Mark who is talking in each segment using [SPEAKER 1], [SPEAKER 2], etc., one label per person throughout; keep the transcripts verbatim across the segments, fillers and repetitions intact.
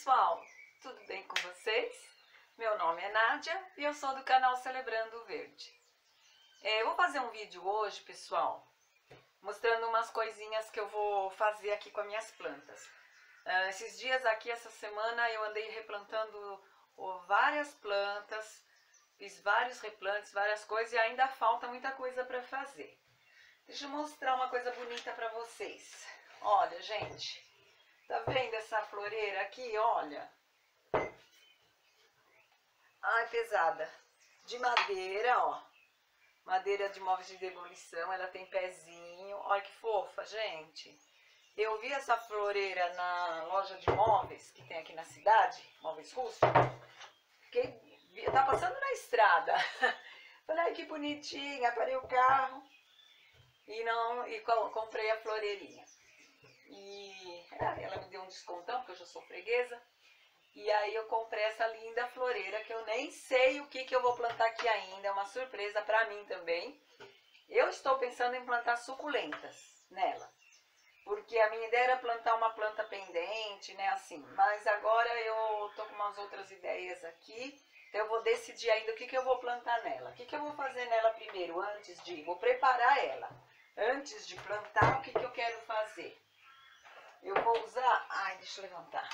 [SPEAKER 1] pessoal, tudo bem com vocês? Meu nome é Nádia e eu sou do canal Celebrando o Verde. É, eu vou fazer um vídeo hoje, pessoal, mostrando umas coisinhas que eu vou fazer aqui com as minhas plantas. Uh, esses dias aqui, essa semana, eu andei replantando oh, várias plantas, fiz vários replantes, várias coisas e ainda falta muita coisa para fazer. Deixa eu mostrar uma coisa bonita para vocês. Olha, gente, tá vendo essa floreira aqui? Olha. Ai, pesada. De madeira, ó. Madeira de móveis de demolição, ela tem pezinho. Olha que fofa, gente. Eu vi essa floreira na loja de móveis que tem aqui na cidade, móveis rústicos. Fiquei, tá passando na estrada. Falei, ai, que bonitinha. Parei o carro e, não, e comprei a floreirinha. E ela me deu um descontão, porque eu já sou freguesa. E aí eu comprei essa linda floreira, que eu nem sei o que, que eu vou plantar aqui ainda. É uma surpresa pra mim também. Eu estou pensando em plantar suculentas nela. Porque a minha ideia era plantar uma planta pendente, né, assim. Mas agora eu tô com umas outras ideias aqui. Então eu vou decidir ainda o que, que eu vou plantar nela. O que, que eu vou fazer nela primeiro, antes de... Vou preparar ela. Antes de plantar, o que, que eu quero fazer? Eu vou usar... Ai, deixa eu levantar.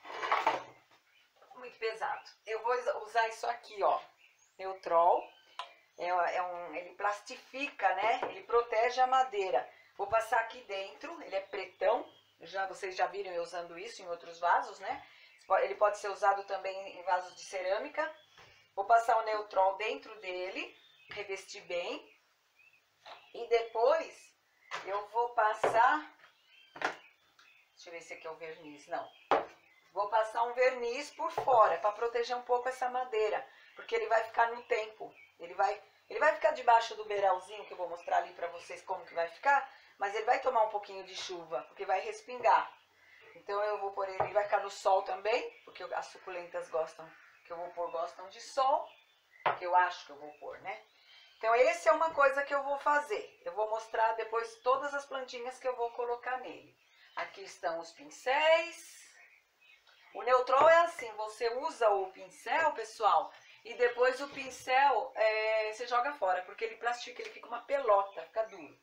[SPEAKER 1] Muito pesado. Eu vou usar isso aqui, ó. Neutrol. É, é um, ele plastifica, né? Ele protege a madeira. Vou passar aqui dentro. Ele é pretão. Já, vocês já viram eu usando isso em outros vasos, né? Ele pode ser usado também em vasos de cerâmica. Vou passar o Neutrol dentro dele. Revestir bem. E depois eu vou passar... Deixa eu ver se aqui é o verniz. Não. Vou passar um verniz por fora, para proteger um pouco essa madeira. Porque ele vai ficar no tempo. Ele vai, ele vai ficar debaixo do beiralzinho, que eu vou mostrar ali para vocês como que vai ficar. Mas ele vai tomar um pouquinho de chuva, porque vai respingar. Então eu vou pôr ele, ele vai ficar no sol também. Porque as suculentas gostam, que eu vou pôr, gostam de sol. Que eu acho que eu vou pôr, né? Então essa é uma coisa que eu vou fazer. Eu vou mostrar depois todas as plantinhas que eu vou colocar nele. Aqui estão os pincéis. O Neutrol é assim, você usa o pincel, pessoal, e depois o pincel é, você joga fora, porque ele plastifica, ele fica uma pelota, fica duro.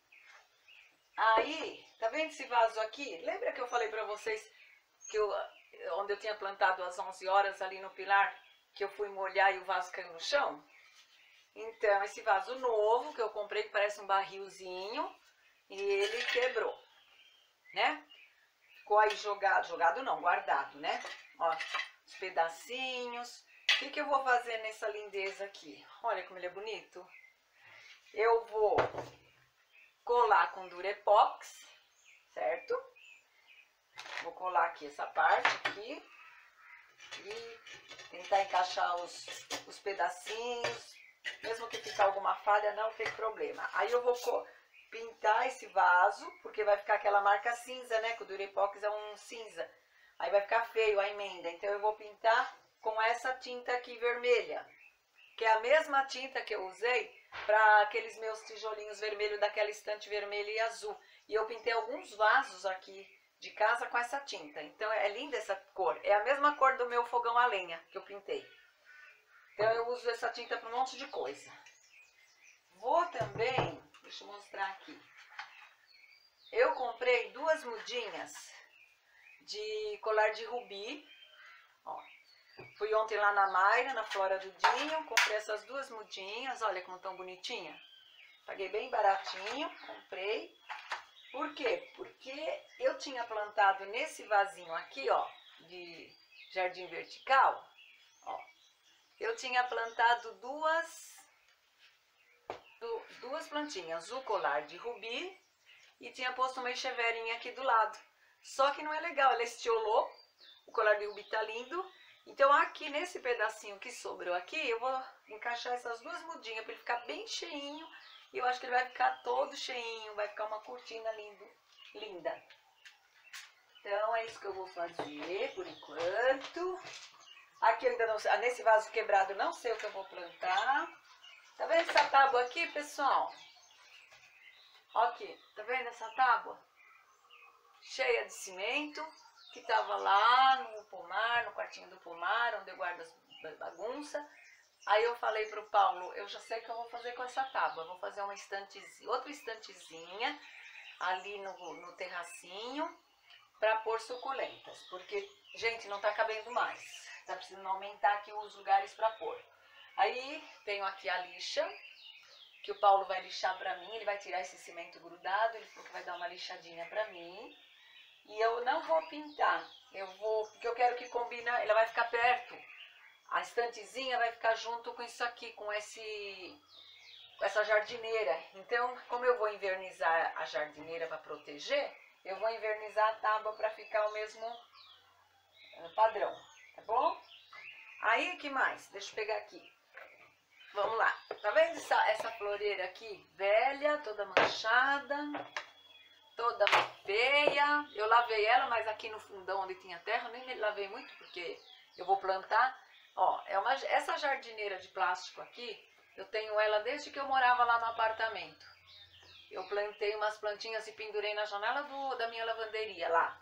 [SPEAKER 1] Aí, tá vendo esse vaso aqui? Lembra que eu falei pra vocês que eu, onde eu tinha plantado às onze horas ali no pilar, que eu fui molhar e o vaso caiu no chão? Então, esse vaso novo que eu comprei, que parece um barrilzinho, e ele quebrou, né? Ficou aí jogado, jogado não, guardado, né? Ó, os pedacinhos. O que, que eu vou fazer nessa lindeza aqui? Olha como ele é bonito. Eu vou colar com Durepox, certo? Vou colar aqui essa parte aqui. E tentar encaixar os, os pedacinhos. Mesmo que ficar alguma falha, não tem problema. Aí eu vou pintar esse vaso, porque vai ficar aquela marca cinza, né? Que o Durepox é um cinza. Aí vai ficar feio a emenda. Então eu vou pintar com essa tinta aqui vermelha. Que é a mesma tinta que eu usei para aqueles meus tijolinhos vermelhos daquela estante vermelha e azul. E eu pintei alguns vasos aqui de casa com essa tinta. Então é linda essa cor. É a mesma cor do meu fogão a lenha que eu pintei. Então eu uso essa tinta para um monte de coisa. Vou também... Deixa eu mostrar aqui. Eu comprei duas mudinhas de colar de rubi. Ó, fui ontem lá na Mayra, na Flora do Dinho. Comprei essas duas mudinhas. Olha como tão bonitinha. Paguei bem baratinho. Comprei. Por quê? Porque eu tinha plantado nesse vasinho aqui, ó, de jardim vertical. Ó, eu tinha plantado duas... duas plantinhas, o colar de rubi e tinha posto uma echeverinha aqui do lado. Só que não é legal, ela estiolou, o colar de rubi tá lindo. Então aqui nesse pedacinho que sobrou aqui, eu vou encaixar essas duas mudinhas para ele ficar bem cheinho. E eu acho que ele vai ficar todo cheinho, vai ficar uma cortina lindo, linda. Então é isso que eu vou fazer por enquanto. Aqui eu ainda não sei, nesse vaso quebrado eu não sei o que eu vou plantar. Tá vendo essa tábua aqui, pessoal? Ó aqui, tá vendo essa tábua? Cheia de cimento, que tava lá no pomar, no quarto quartinho do pomar, onde eu guardo as bagunças. Aí eu falei pro Paulo, eu já sei o que eu vou fazer com essa tábua. Eu vou fazer uma estantezinha, outra estantezinha ali no, no terracinho para pôr suculentas. Porque, gente, não tá cabendo mais. Tá precisando aumentar aqui os lugares para pôr. Aí tenho aqui a lixa, que o Paulo vai lixar pra mim. Ele vai tirar esse cimento grudado, ele falou que vai dar uma lixadinha pra mim. E eu não vou pintar, eu vou, porque eu quero que combina, ela vai ficar perto. A estantezinha vai ficar junto com isso aqui, com esse, com essa jardineira. Então, como eu vou invernizar a jardineira para proteger, eu vou invernizar a tábua para ficar o mesmo padrão, tá bom? Aí, que mais? Deixa eu pegar aqui. Vamos lá. Tá vendo essa, essa floreira aqui? Velha, toda manchada, toda feia. Eu lavei ela, mas aqui no fundão onde tinha terra, eu nem lavei muito, porque eu vou plantar. Ó, é uma, essa jardineira de plástico aqui, eu tenho ela desde que eu morava lá no apartamento. Eu plantei umas plantinhas e pendurei na janela do, da minha lavanderia lá.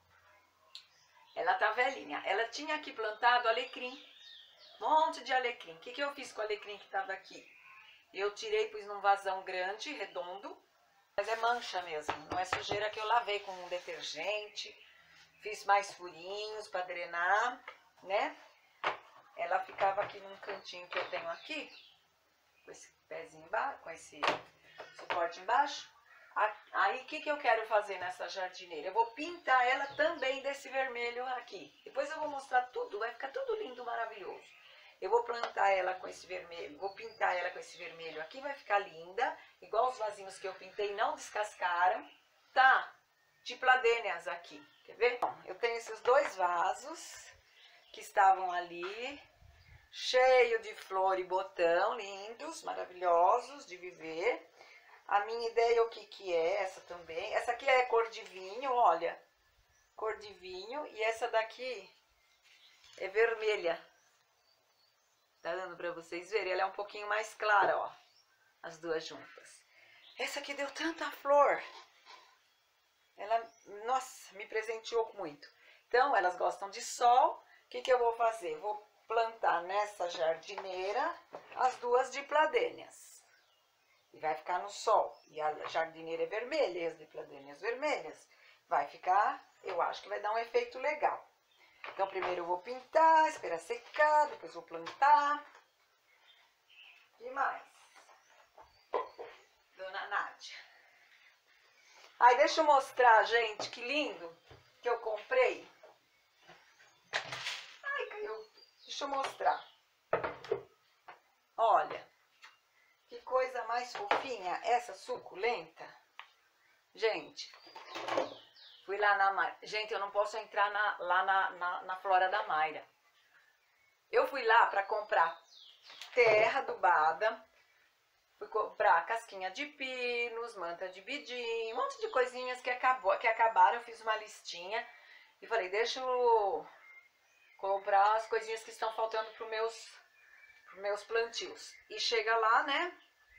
[SPEAKER 1] Ela tá velhinha. Ela tinha aqui plantado alecrim. Um monte de alecrim. O que, que eu fiz com o alecrim que tava aqui? Eu tirei, pus num vasão grande, redondo. Mas é mancha mesmo. Não é sujeira que eu lavei com um detergente. Fiz mais furinhos para drenar, né? Ela ficava aqui num cantinho que eu tenho aqui, com esse pezinho embaixo, com esse suporte embaixo. Aí, o que, que eu quero fazer nessa jardineira? Eu vou pintar ela também desse vermelho aqui. Depois eu vou mostrar tudo, vai ficar tudo lindo, maravilhoso. Eu vou plantar ela com esse vermelho, vou pintar ela com esse vermelho aqui, vai ficar linda. Igual os vasinhos que eu pintei, não descascaram. Tá, de pladênias aqui, quer ver? Bom, eu tenho esses dois vasos que estavam ali, cheio de flor e botão, lindos, maravilhosos de viver. A minha ideia, o que que é? Essa também. Essa aqui é cor de vinho, olha. Cor de vinho. E essa daqui é vermelha. Tá dando pra vocês verem? Ela é um pouquinho mais clara, ó. As duas juntas. Essa aqui deu tanta flor. Ela, nossa, me presenteou muito. Então, elas gostam de sol. O que que eu vou fazer? Vou plantar nessa jardineira as duas de pladênias. E vai ficar no sol. E a jardineira é vermelha e as de pladênias vermelhas. Vai ficar, eu acho que vai dar um efeito legal. Então, primeiro eu vou pintar, esperar secar, depois vou plantar. O que mais? Dona Nádia. Aí, deixa eu mostrar, gente, que lindo que eu comprei. Ai, caiu. Deixa eu mostrar. Olha. Que coisa mais fofinha, essa suculenta. Gente, fui lá na Mayra. Gente, eu não posso entrar na, lá na, na, na Flora da Mayra. Eu fui lá para comprar terra adubada. Fui comprar casquinha de pinos, manta de bidim, um monte de coisinhas que, acabou, que acabaram. Eu fiz uma listinha e falei, deixa eu comprar as coisinhas que estão faltando para os meus... meus plantios. E chega lá, né?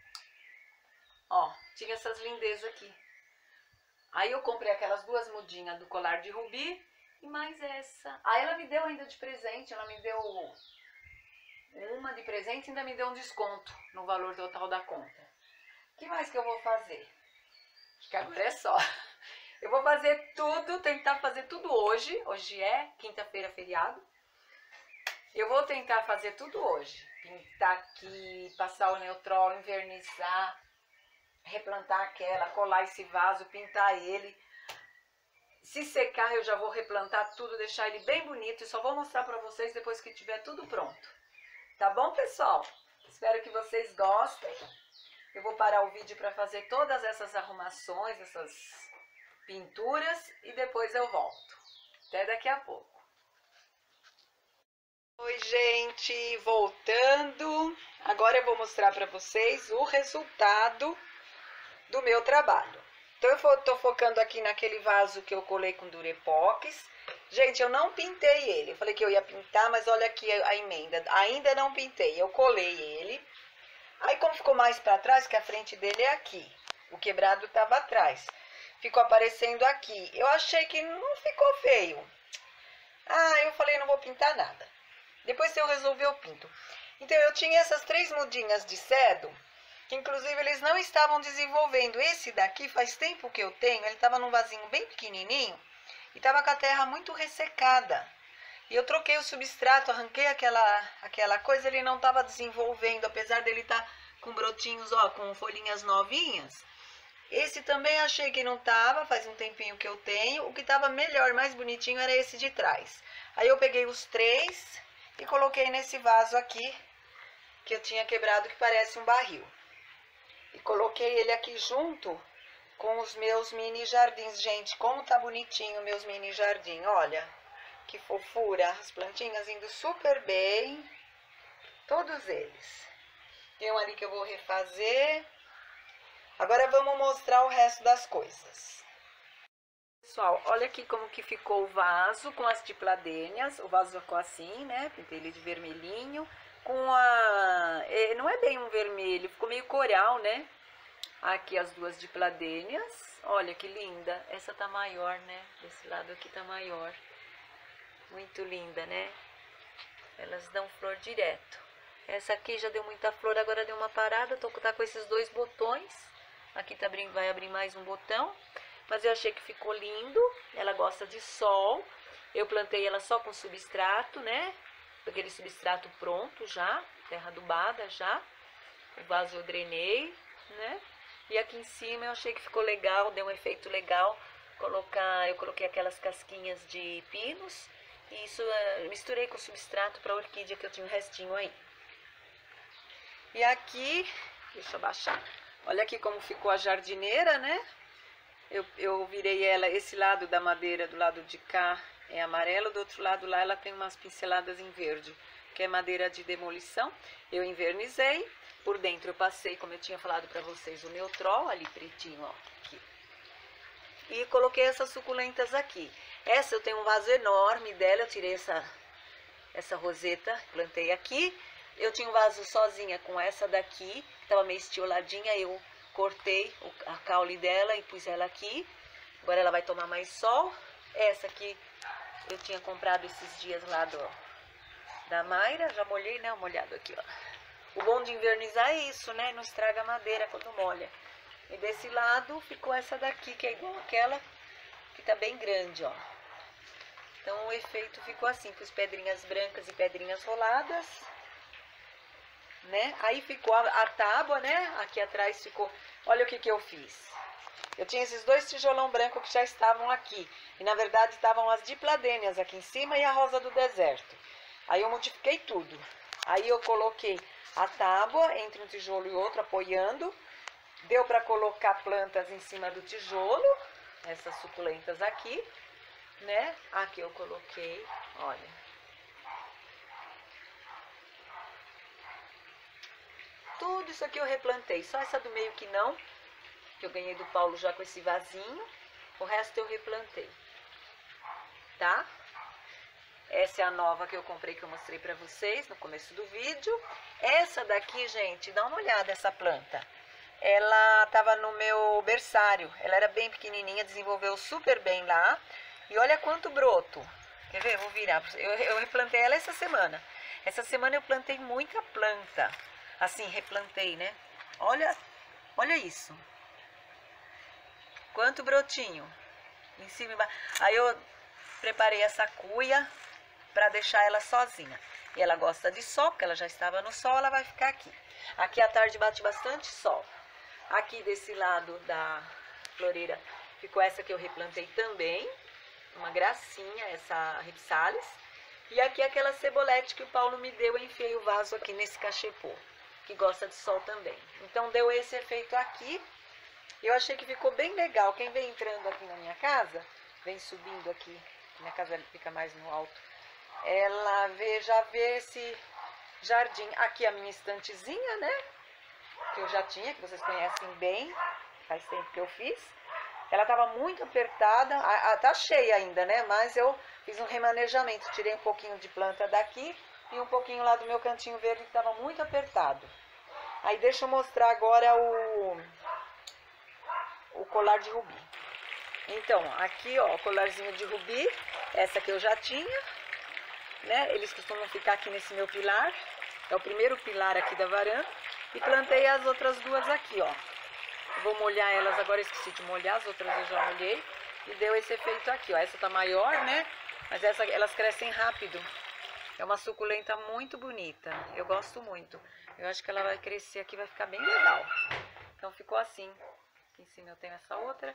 [SPEAKER 1] Ó, tinha essas lindezas aqui. Aí eu comprei aquelas duas mudinhas do colar de rubi e mais essa. Aí ela me deu ainda de presente, ela me deu uma de presente e ainda me deu um desconto no valor total da conta. O que mais que eu vou fazer? Acho que agora é só. Eu vou fazer tudo, tentar fazer tudo hoje. Hoje é quinta-feira, feriado. Eu vou tentar fazer tudo hoje. Pintar aqui, passar o Neutrol, invernizar, replantar aquela, colar esse vaso, pintar ele. Se secar, eu já vou replantar tudo, deixar ele bem bonito e só vou mostrar pra vocês depois que tiver tudo pronto. Tá bom, pessoal? Espero que vocês gostem. Eu vou parar o vídeo pra fazer todas essas arrumações, essas pinturas e depois eu volto. Até daqui a pouco. Oi, gente, voltando. Agora eu vou mostrar para vocês o resultado do meu trabalho. Então eu tô focando aqui naquele vaso que eu colei com Durepox. Gente, eu não pintei ele. Eu falei que eu ia pintar, mas olha aqui a emenda. Ainda não pintei, eu colei ele. Aí como ficou mais para trás, que a frente dele é aqui. O quebrado tava atrás. Ficou aparecendo aqui. Eu achei que não ficou feio. Ah, eu falei, não vou pintar nada. Depois, se eu resolver, eu pinto. Então, eu tinha essas três mudinhas de cedo, que inclusive eles não estavam desenvolvendo. Esse daqui, faz tempo que eu tenho, ele estava num vasinho bem pequenininho e estava com a terra muito ressecada. E eu troquei o substrato, arranquei aquela, aquela coisa, ele não estava desenvolvendo, apesar dele estar tá com brotinhos, ó, com folhinhas novinhas. Esse também achei que não estava, faz um tempinho que eu tenho. O que estava melhor, mais bonitinho, era esse de trás. Aí eu peguei os três e coloquei nesse vaso aqui, que eu tinha quebrado, que parece um barril. E coloquei ele aqui junto com os meus mini jardins. Gente, como tá bonitinho meus mini jardim, olha. Que fofura, as plantinhas indo super bem, todos eles. Tem um ali que eu vou refazer. Agora vamos mostrar o resto das coisas. Pessoal, olha aqui como que ficou o vaso com as dipladênias. O vaso ficou assim, né? Pintei ele de vermelhinho. Com a... não é bem um vermelho, ficou meio coral, né? Aqui as duas dipladênias. Olha que linda. Essa tá maior, né? Desse lado aqui tá maior. Muito linda, né? Elas dão flor direto. Essa aqui já deu muita flor, agora deu uma parada. Tô tá com esses dois botões. Aqui tá abrindo, vai abrir mais um botão. Mas eu achei que ficou lindo. Ela gosta de sol. Eu plantei ela só com substrato, né? Aquele substrato pronto já. Terra adubada já. O vaso eu drenei, né? E aqui em cima eu achei que ficou legal, deu um efeito legal. Colocar, eu coloquei aquelas casquinhas de pinos. E isso uh, misturei com substrato para a orquídea, que eu tinha um restinho aí. E aqui, deixa eu baixar. Olha aqui como ficou a jardineira, né? Eu, eu virei ela, esse lado da madeira, do lado de cá é amarelo, do outro lado lá ela tem umas pinceladas em verde, que é madeira de demolição. Eu invernizei, por dentro eu passei, como eu tinha falado para vocês, o Neutrol, ali pretinho, ó, aqui. E coloquei essas suculentas aqui. Essa eu tenho um vaso enorme dela, eu tirei essa, essa roseta, plantei aqui. Eu tinha um vaso sozinha com essa daqui, que estava meio estioladinha, eu cortei a caule dela e pus ela aqui. Agora ela vai tomar mais sol. Essa aqui eu tinha comprado esses dias lá do, da Mayra, já molhei, né, molhado aqui, ó. O bom de invernizar é isso, né, não estraga a madeira quando molha. E desse lado ficou essa daqui, que é igual aquela, que tá bem grande, ó. Então o efeito ficou assim, com as pedrinhas brancas e pedrinhas roladas, né? Aí ficou a, a tábua, né? Aqui atrás ficou, olha o que que eu fiz. Eu tinha esses dois tijolão branco que já estavam aqui. E na verdade estavam as dipladênias aqui em cima e a rosa do deserto. Aí eu modifiquei tudo. Aí eu coloquei a tábua entre um tijolo e outro, apoiando. Deu para colocar plantas em cima do tijolo, essas suculentas aqui, né? Aqui eu coloquei, olha. Tudo isso aqui eu replantei, só essa do meio que não, que eu ganhei do Paulo já com esse vasinho. O resto eu replantei, tá? Essa é a nova que eu comprei, que eu mostrei pra vocês no começo do vídeo. Essa daqui, gente, dá uma olhada essa planta. Ela tava no meu berçário, ela era bem pequenininha, desenvolveu super bem lá. E olha quanto broto. Quer ver? Eu vou virar. Eu, eu replantei ela essa semana. Essa semana eu plantei muita planta. Assim, replantei, né? Olha, olha isso. Quanto brotinho. Em cima e embaixo. Aí eu preparei essa cuia para deixar ela sozinha. E ela gosta de sol, porque ela já estava no sol, ela vai ficar aqui. Aqui à tarde bate bastante sol. Aqui desse lado da floreira ficou essa que eu replantei também. Uma gracinha, essa Ripsalis. E aqui aquela cebolete que o Paulo me deu, eu enfiei o vaso aqui nesse cachepô, que gosta de sol também. Então deu esse efeito aqui. Eu achei que ficou bem legal. Quem vem entrando aqui na minha casa, vem subindo aqui, minha casa fica mais no alto, ela vê, já vê esse jardim. Aqui a minha estantezinha, né? Que eu já tinha, que vocês conhecem bem, faz tempo que eu fiz. Ela estava muito apertada, a, a, tá cheia ainda, né? Mas eu fiz um remanejamento, tirei um pouquinho de planta daqui e um pouquinho lá do meu cantinho verde que estava muito apertado. Aí deixa eu mostrar agora o, o colar de rubi. Então, aqui ó, o colarzinho de rubi, essa que eu já tinha, né? Eles costumam ficar aqui nesse meu pilar. É o primeiro pilar aqui da varanda. E plantei as outras duas aqui, ó. Eu vou molhar elas agora, esqueci de molhar, as outras eu já molhei. E deu esse efeito aqui, ó. Essa tá maior, né? Mas essa, elas crescem rápido. É uma suculenta muito bonita. Eu gosto muito. Eu acho que ela vai crescer aqui, vai ficar bem legal. Então ficou assim. Aqui em cima eu tenho essa outra.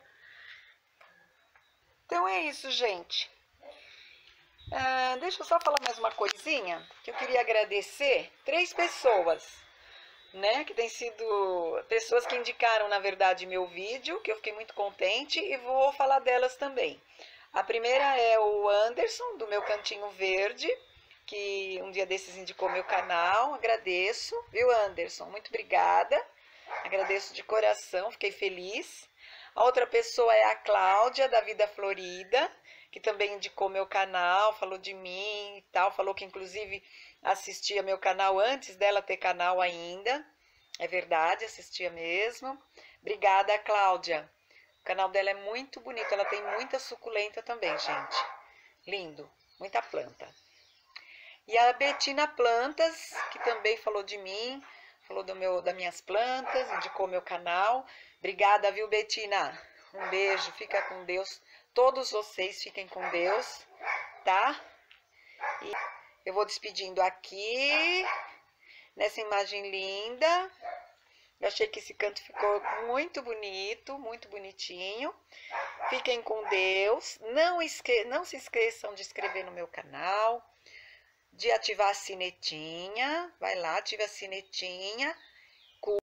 [SPEAKER 1] Então é isso, gente. Ah, deixa eu só falar mais uma coisinha. Que eu queria agradecer três pessoas, né? Que tem sido pessoas que indicaram, na verdade, meu vídeo. Que eu fiquei muito contente e vou falar delas também. A primeira é o Anderson, do meu Cantinho Verde, que um dia desses indicou meu canal. Agradeço, viu, Anderson? Muito obrigada. Agradeço de coração, fiquei feliz. A outra pessoa é a Cláudia, da Vida Florida, que também indicou meu canal, falou de mim e tal. Falou que, inclusive, assistia meu canal antes dela ter canal ainda. É verdade, assistia mesmo. Obrigada, Cláudia. O canal dela é muito bonito, ela tem muita suculenta também, gente. Lindo, muita planta. E a Betina Plantas, que também falou de mim, falou do meu, das minhas plantas, indicou meu canal. Obrigada, viu, Betina? Um beijo, fica com Deus. Todos vocês fiquem com Deus, tá? E eu vou despedindo aqui, nessa imagem linda. Eu achei que esse canto ficou muito bonito, muito bonitinho. Fiquem com Deus. Não, esque... Não se esqueçam de inscrever no meu canal, de ativar a sinetinha. Vai lá, ativa a sinetinha